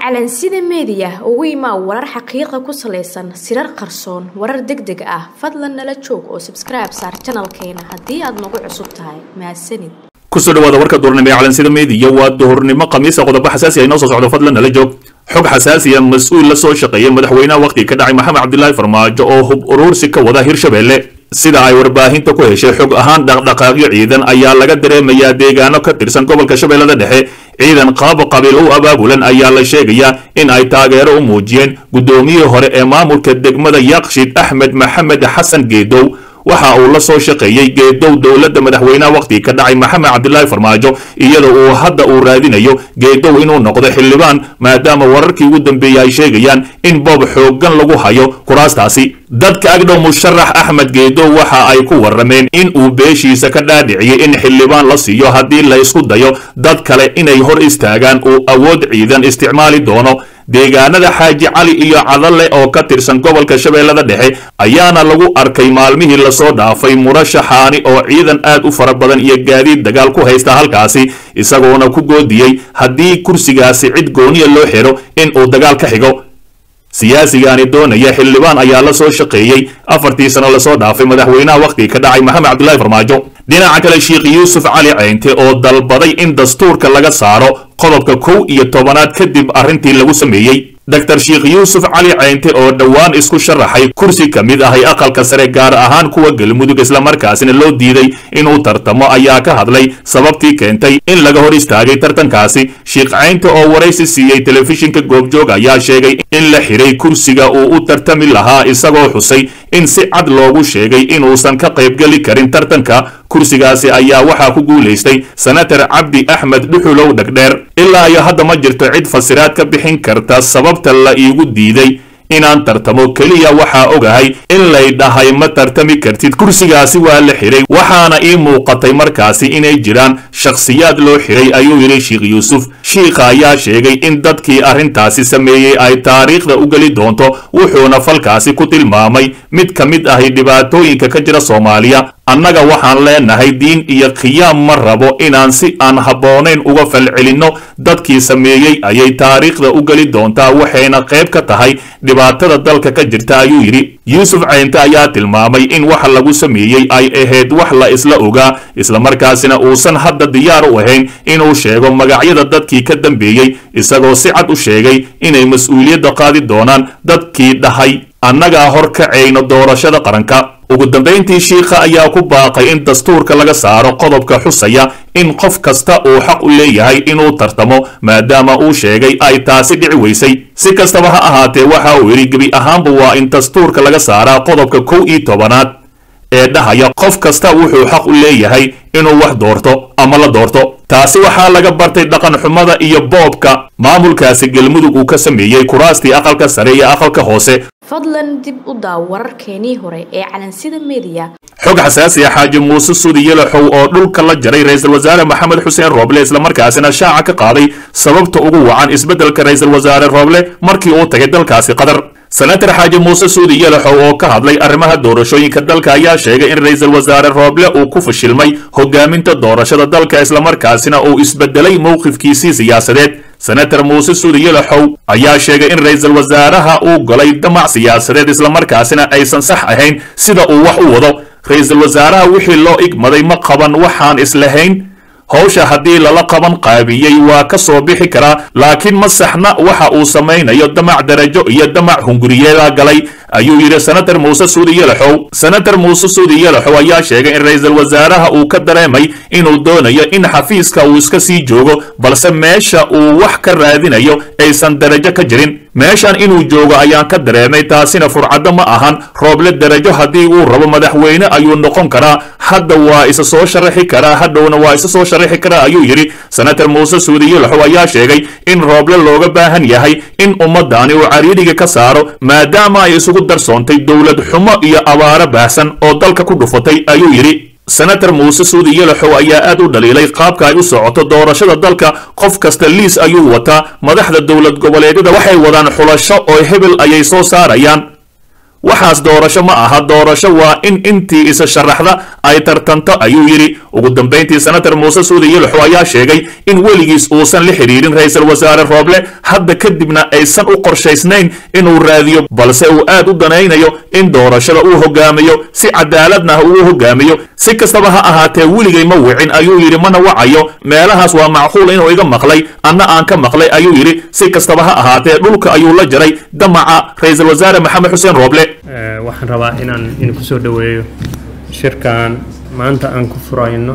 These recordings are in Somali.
calansida media ugu imaa warar xaqiiqo ku saleysan sirar qarsoon warar degdeg ah fadlan nala joog oo subscribe saar channelkeena hadii aad nagu cusub tahay mahadsanid kusoo dhawaada warka duurnimo ee calansida media waa duhurnimo khamiis qodobo xasaasi ah inoo soo socdo fadlan nala joog xog xasaasi ah mas'uul la soo shaqeeyay madaxweynaha waqti ka dhacay maxamed cabdullaahi farmaajo oo hub urursi ka wada Hirshabelle sida ay warbaahinta ku heshay xog ahaan dhaqdhaqaaqyo ciidan ayaa laga dareemayaa deegaano ka tirsan gobolka Shabeellada Dhexe ciidan qaab qabiil u abaabulan ayaa la sheegayaa in ay taageero u muujiyeen gudoomiyihii hore ee maamulka degmada Yaqshid Axmed Maxamed Xasan Geedow waxa uu la soo shaqeeyay Geedow dawladda madaxweynaha waqti ka dhacay maxamed cabdullaahi farmaajo iyadoo uu hadda uu raadinayo Geedow inuu noqdo xildhibaan maadaama wararkii ugu dambeeyay ay sheegayaan in boob xoogan lagu hayo kuraastaasi dadka agdhow musharax Axmed Geedow waxa ay ku warameen in uu beeshiisa ka dhaadhiciyay in xildhibaan la siiyo hadii la isku dayo dad kale inay hor istaagaan oo awood ciidan isticmaali doono deegaanada Xaaji Cali iyo Cadalle oo ka tirsan gobolka Shabeellada Dhexe ayaana lagu arkay maalmihii la soo dhaafay murashaxaani oo ciidan aad u fara badan iyo gaadiid dagaal ku haysta halkaasi isagoona ku goodiyay hadii kursigaasi cid gooniya loo xiro in uu dagaal ka xigo siyaasigaani doonaya xildhibaan ayaa la soo shaqeeyay 4 sano la soo dhaafay madaxweynaha waqti ka dhacay maxamed cabdullaahi farmaajo dhinaca kale Sheekh Yuusuf Cali Ceynte oo dalbaday in dastuurka laga saaro qodobka 11 kadib arrintii lagu sameeyay Dr. Sheekh Yuusuf Cali Ceynte oo dhawaan isku sharaxay kursi kamid ah aqalka sare gaar ahaan kuwa galmudug isla markaasina loo diiday inuu tartamo ayaa ka hadlay sababtii keentay in laga hor istaagay tartankaasi Sheekh Ceynte oo waraysi siiyay telefishinka goobjoog ayaa sheegay in la xiray kursiga uu u tartami lahaa isagoo xusay in si cad loogu sheegay inuusan ka qayb gali karin tartanka kursigaasi ayaa waxa ku guuleystay senator Cabdi Axmed Dhuxulow Dhagdheer ilaa iyo hadda ma jirto cid fasiraad ka bixin karta sababta la iigu diiday inaan tartamo kaliya waxa ogahay in lay dhahay ma tartami kartid kursigaasi waa la xiray waxaana ii muuqatay markaasi inay jiraan shakhsiyaad loo xiray ayuu yiri Sheekh Yuusuf Sheekha ayaa sheegay in dadkii arrintaasi sameeyay ay taariikhda u gali doonto wuxuuna falkaasi ku tilmaamay mid kamid ah dhibaatooyinka ka jira Soomaaliya annaga waxaan leenahay diin iyo qiyaam ma rabo inaan si aan habboonayn uga falcelinno dadkii sameeyay ayay taariikhda u gali doontaa waxayna qayb ka tahay dhibaatada dalka ka jirta ayuu yiri Yuusuf Ceynte ayaa tilmaamay in wax lagu sameeyay ay ahayd wax la isla ogaa isla markaasina uusan hadda diyaar u ahayn inuu sheego magacyada dadkii ka dambeeyay isagoo si cad u sheegay inay mas'uuliyadda qaadi doonaan dadkii dhahay annaga hor kacayno doorashada qaranka ugu dambeyntii Sheekha ayaa ku baaqay in dastuurka laga saaro qodobka xusaya in qof kasta uu xaq u leeyahay inuu tartamo maadaama uu sheegay ay taasi dhici weysay si kastaba ha ahaatee waxa uu yiri gabi ahaanba waa in dastuurka laga saaraa qodobka 11 ee dhahaya qof kasta wuxuu xaq u leeyahay inuu wax doorto ama la doorto taasi waxaa laga bartay dhaqan xumada iyo boobka maamulkaasi galmudug uu ka sameeyay kuraastii aqalka sare iyo aqalka hoose fadlan dib u daaw wararkeenii hore ee calansida media xog xasaasi ah Xaaji Muuse Suudi Yalaxow oo dhulka la jaray ra'iisul wasaare Maxamed Xuseen Roble isla markaasina shaaca ka qaaday sababta ugu wacan isbedelka ra'iisul wasaare Roble markii uu tagay dalkaasi Qatar senator Xaaji Muuse Suudi Yalaxow oo ka hadlay arrimaha doorashooyinka dalka ayaa sheegay in ra'iisul wasaare Roble uu ku fashilmay hogaaminta doorashada dalka isla markaasina uu isbedelay mowqifkiisii siyaasadeed senator Muuse Suudi Yalaxow ayaa sheegay in ra'iisul wasaaraha uu galay damac siyaasadeed isla markaasina aysan sax ahayn sida uu wax u wado ra'iisul wasaaraha wixii loo igmaday ma qaban waxaan islahayn hawsha hadii lala qaban qaabiyay waa ka soo bixi karaa laakiin ma saxna waxa uu sameeyo damac darajo iyo damac hunguriyeeda galay ayuu yiri senator Muuse Suudi Yalaxow senator Muuse Suudi Yalaxow ayaa sheegay in ra'iisul wasaaraha uu ka dareemay inuu doonayo in xafiiska uu iska sii joogo balse meesha uu wax ka raadinayo aysan darajo ka jirin meeshan inuu joogo ayaan ka dareemay taasina furcado ma ahan Roble darajo hadii uu rabo madaxweyne ayuu noqon karaa hadda waa isa soo sharaxi karaa hadhowna waa isa soo sharaxi karaa ayuu yiri senator Muuse Suudi Yalaxow ayaa sheegay in Roble looga baahan yahay in ummadani uu cariiriga ka saaro maadaama ay isugu darsoontay dawlad xumo iyo abaara baahsan oo dalka ku dhufatay ayuu yiri senator Muuse Suudi Yalaxow ayaa aad u dhaliilay qaabka ay u socoto doorashada dalka qof kasta liis ayuu wataa madaxda dawlad goboleedyada waxay wadaan xulasho oo hebel ayay soo saarayaan waxaas doorasho ma aha doorasho waa in intii isa sharaxda ay tartanto ayuu yidhi ugu dambayntii senator muuse suudi yilxo ayaa sheegay in weligiis uusan la xidhiirin ra-iisul wasaare rooble hadda kadibna aysan u qorshaysnayn inuu raadiyo balse uu aad u danaynayo in doorashada uu hogaamiyo si cadaaladna uu hogaamiyo si kastaba ha ahaatee weligay ma wicin ayuu yidhi mana wacayo meelahaas waa macquul inuu iga maqlay anna aan ka maqlay ayuu yidhi si kastaba ha ahaatee dhulka ayuu la jaray damaca ra-iisul wasaare maxamed xuseen rooble waxaan rabaa inaan ku soo dhaweeyo shirkan maanta aan ku furayno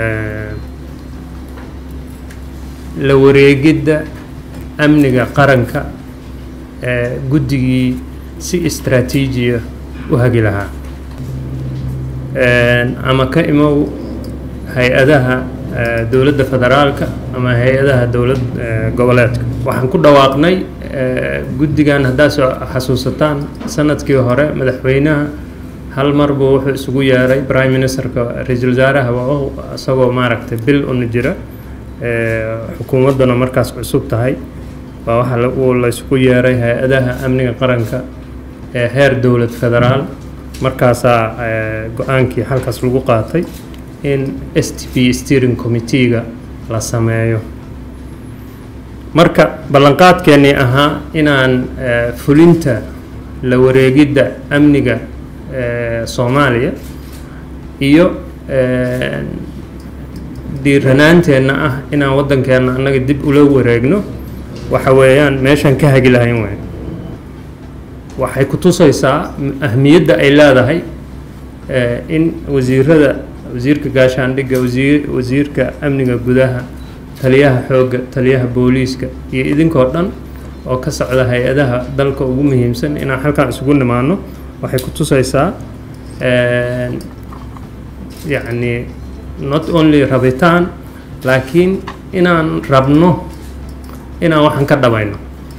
la wareegidda amniga qaranka guddigii si istaraatiijiya u hagi lahaa ama ka imow hay-adaha dowladda federaalka ama hay-adaha dowlad goboleedka waxaan ku dhawaaqnay guddigan haddaad soo xasuusataan sanadkii hore madaxweynaha hal mar buu wuxuu isugu yeeray prime ministerka ra-iisul wasaaraha isagoo maaragtay bil una jira xukuumadduna markaas cusub tahay waa waxa la isugu yeeray hay-adaha amniga qaranka ee heer dowlad federaal markaasaa go-aankii halkaas lagu qaatay in STP steering committee-ga la sameeyo marka ballanqaadkeennii ahaa inaan fulinta la wareegidda amniga Soomaaliya iyo dhiiranaanteenna ah inaan waddankeenna annaga dib ula wareegno waxa weeyaan meeshaan ka hagi lahayn weyn waxay ku tusaysaa ahmiyadda ay leedahay in wasiirka gaashaandhigga wasiirka amniga gudaha taliyaha xoogga taliyaha booliiska iyo idinkoo dhan oo ka socda hay-adaha dalka ugu muhiimsan inaan halkaan isugu nimaano waxay ku tusaysaa yacni not only rabitaan laakiin inaan rabno inaan waxaan ka dhabayno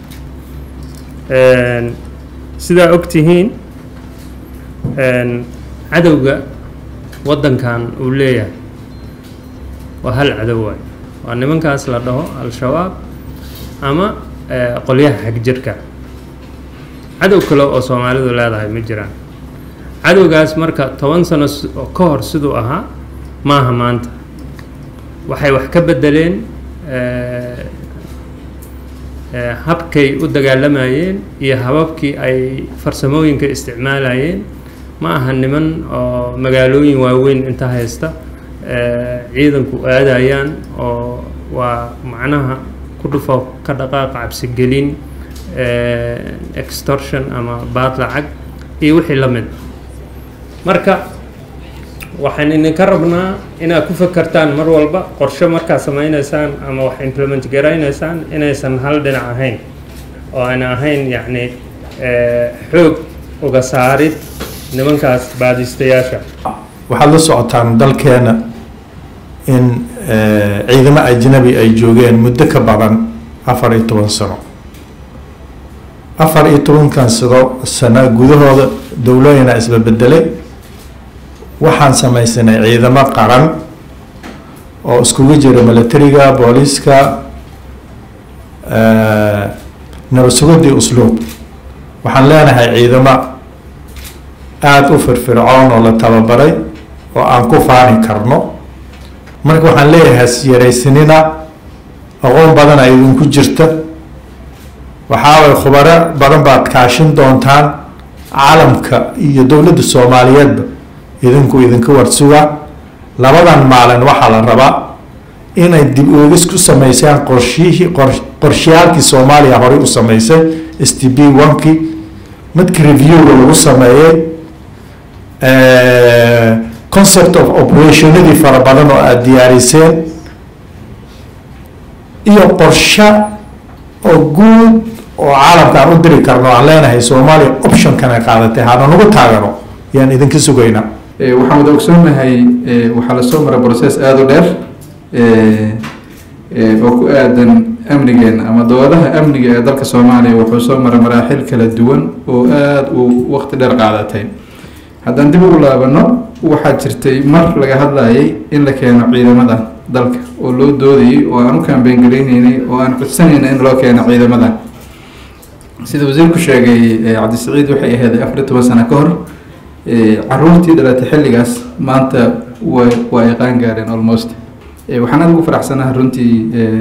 sidaa og tihiin cadowga waddankan uu leeyahay waa hal cadow waay waa nimankaas la dhaho al-shabaab ama qolyaha xagjirka cadow kale oo Soomaalidu leedahay ma jiraan cadowgaas marka 10 sano ka hor sidoo ahaa maaha maanta waxay wax ka bedeleen habkay u dagaalamayeen iyo hababkii ay farsamooyinka isticmaalayeen ma aha niman oo magaalooyin waaweyn inta haysta ciidanku aadayaan oo waa macnaha ku dhufo ka dhaqaaq cabsi gelin extortion ama baad lacag iyo wixii la mid marka waxaan idinka rabnaa inaad ku fakartaan mar walba qorshe markaa samaynaysaan ama wax implement garaynaysaan inaysan hal dhinac ahayn oo aan ahayn yacni xoog uga saarid nimankaas baadistayaasha waxaad la socotaan dalkeena in ciidamo ajnabi ay joogeen muddo ka badan 14 sano 14 sano gudahooda dowladana isla bedelay waxaan samaysanay ciidamo qaran oo iskugu jira militariga booliiska nabadsugadii usluub waxaan leenahay ciidamo aad u firfircoon oo la tababaray oo aan ku faani karno marka waxaan leeyahay yaraysanina aqoon badan ay idinku jirta waxaa khubaro badan baad kaashin doontaan caalamka iyo dowladda Soomaaliyeedba idinka warsuga labadan maalin waxaa la rabaa inay dib u eegis ku sameeyaan qorshiyaalkii Soomaaliya hore u sameysay STP1kii midkii review lagu sameeyay concept of operationadii fara badan oo aad diyaariseen iyo qorshe oo guud oo caalamka aan u diri karno aan leenahay Soomaaliya option kana qaadatay hada nagu taagano yaan idinka sugaynaa waxaan wada ogsoonahay waxaa la soo maray process aad u dheer oo ku aadan amnigeena ama doodaha amniga ee dalka Soomaaliya wuxuu soo maray maraaxil kala duwan oo aad u waqti dheer qaadatay haddaan dib ugu laabano waxaa jirtay mar laga hadlayay in la keeno ciidamada dalka oo loo doodayay oo aan u campaign gareynaynay oo aan codsanaynay in loo keeno ciidamada sida wasiirku sheegay cabdisaciid waxay ahayd 14 sano ka hor caruurtii dhalatay xilligaas maanta waa ay qaan gaareen almost waxaan aad ugu faraxsanahay runtii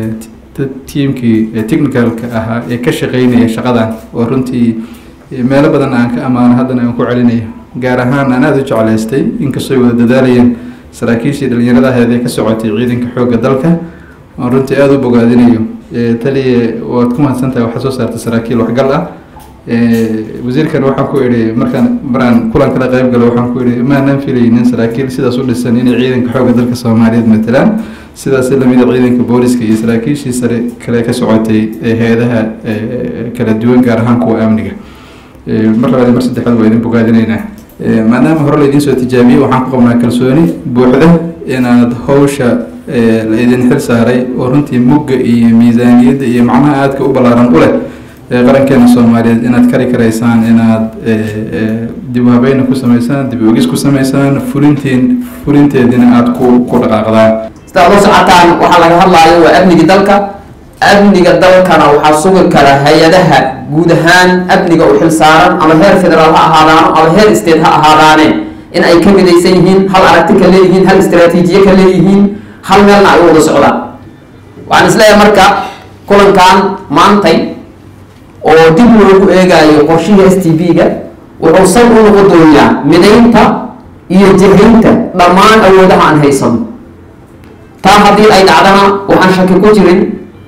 tiimkii technicalka ahaa ee ka shaqeynaya shaqadan oo runtii meelo badan aan ka amaano haddana aan ku celinayo gaar ahaan aan aada u jeclaystay inkastoo ay wada dadaalayeen saraakiishii dhalinyarada ahayd ee ka socotay ciidanka xoogga dalka aan runtii aada u bogaadinayo taliya waad ku mahadsantahay waxaa soo saartay saraakiil waxgal ah wasiirkan waxaan ku idhi maraan kulan kala qayb galo waxaan ku idhi maanan filaynin saraakiil sidaas u dhisan inay ciidanka xoogga dalka soomaaliyeed matalaan sidaas lamida ciidanka booliska iyo saraakiishii sare kale ka socotay hay-adaha kala duwan gaar ahaan kuwa amniga mar labaad mar saddexaad waa idin bogaadinaynaa maadaama hore laydin soo tijaabiyey waxaan ku qabnaa kalsooni buuxda inaad hawsha la idin xil saaray oo runtii mugga iyo miisaaniyadda iyo macnaha aadka u ballaaran u leh qarankeena soomaaliyeed inaad kari karaysaan inaad dib u habeyn ku samaysaan dib u ogis ku samaysaan fulinteedina aad ku dhaqaaqdaan sida aad u socotaan waxaa laga hadlaayo waa amniga dalka amniga dalkana waxaa sugi kara hay-adaha guud ahaan amniga u xil saaran ama heer federaal ha ahaadaano ama heer state ha ahaadaane in ay ka midaysan yihiin hal aragti ka leeyihiin hal istaraatiijiye ka leeyihiin hal meelna ay u wada socdaan waxaan isleeyahay marka kulankan maantay oo dib loogu eegayo qorshihii s t b-ga wuxuu sal u noqon doonayaa midaynta iyo jihaynta dhammaan awoodaha aan haysano taa haddii ay dhacdana waxaan shaki ku jirin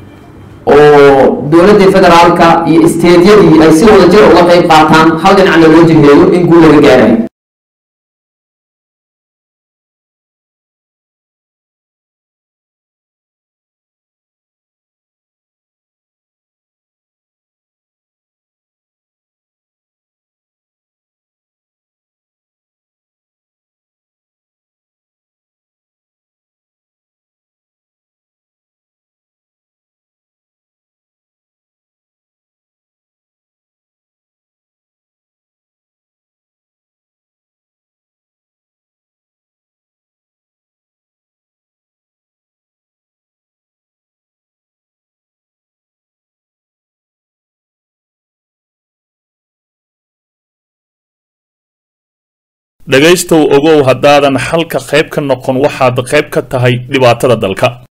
oo dowladda federaalka iyo isteedyadii ay si wada jir uga qayb qaataan hal dhinacna loo jiheeyo in guul laga gaarayo dhagaystow ogow haddaadan xalka qayb ka noqon waxaad qayb ka tahay dhibaatada dalka.